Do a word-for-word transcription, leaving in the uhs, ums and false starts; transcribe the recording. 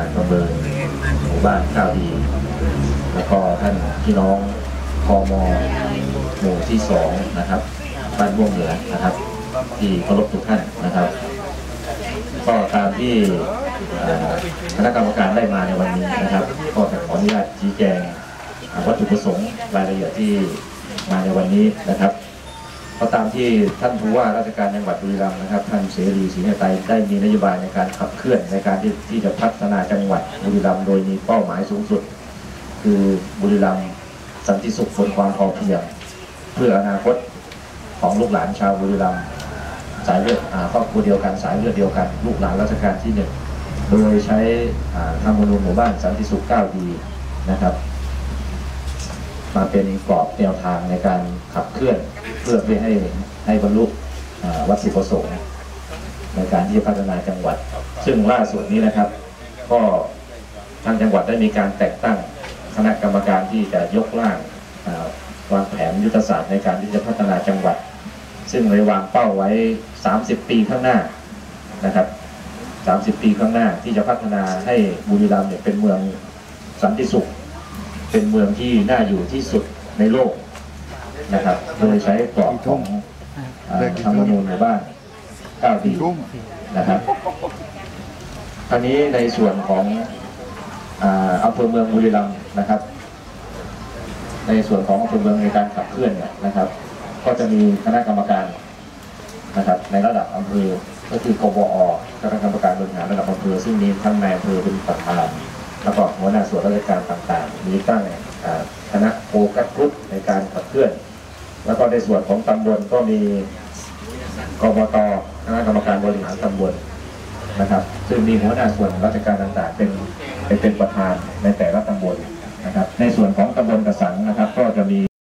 การประเมินหมู่บ้านข้าวดีแล้วก็ท่านพี่น้องพม.หมู่ที่สองนะครับบ้านม่วงเหนือนะครับที่เคารพทุกท่านนะครับก็ตามที่คณะกรรมการได้มาในวันนี้นะครับก็ขออนุญาตชี้แจงวัตถุประสงค์รายละเอียดที่มาในวันนี้นะครับก็ตามที่ท่านผู้ว่าราชการจังหวัดบุรีรัมย์นะครับท่านเสรีศรีเนตรไตรได้มีนโยบายในการขับเคลื่อนในการที่ที่จะพัฒนาจังหวัดบุรีรัมย์โดยมีเป้าหมายสูงสุดคือบุรีรัมย์สันติสุขบนความพอเพียงเพื่ออนาคตของลูกหลานชาวบุรีรัมย์สายเลือดครอบครัวเดียวกันสายเลือดเดียวกันลูกหลานรัชกาลที่หนึ่งโดยใช้ธรรมนูญหมู่บ้านสันติสุขเก้าดีนะครับมาเป็นกรอบแนวทางในการขับเคลื่อนเพื่อให้ให้ให้บรรลุวัตถุประสงค์ในการที่จะพัฒนาจังหวัดซึ่งล่าสุดนี้นะครับก็ทางจังหวัดได้มีการแต่งตั้งคณะกรรมการที่จะยกร่างวางแผนยุทธศาสตร์ในการที่จะพัฒนาจังหวัดซึ่งได้วางเป้าไว้สามสิบปีข้างหน้านะครับสามสิบปีข้างหน้าที่จะพัฒนาให้บุรีรัมย์เนี่ยเป็นเมืองสันติสุขเป็นเมืองที่น่าอยู่ที่สุดในโลกนะครับโดยใช้กรอบของธรรมนูญหมู่บ้านเก้าดีนะครับอันนี้ในส่วนของอำเภอเมืองบุรีรัมย์นะครับในส่วนของอำเภอเมืองในการขับเคลื่อนเนี่ยนะครับก็จะมีคณะกรรมการนะครับในระดับอำเภอก็คือกบอ.คณะกรรมการบริหารระดับอำเภอซึ่งมีทั้งนายอำเภอเป็นประธานแล้วก็หัวหน้าส่วนราชการต่างๆมีตั้งคณะโฟกัสกรุ๊ปในการขับเคลื่อนแล้วก็ในส่วนของตำบลก็มีกบต.คณะกรรมการบริหารตำบลนะครับซึ่งมีหัวหน้าส่วนราชการต่างๆเป็นเป็นประธานในแต่ละตำบลนะครับในส่วนของตำบลกระสังนะครับ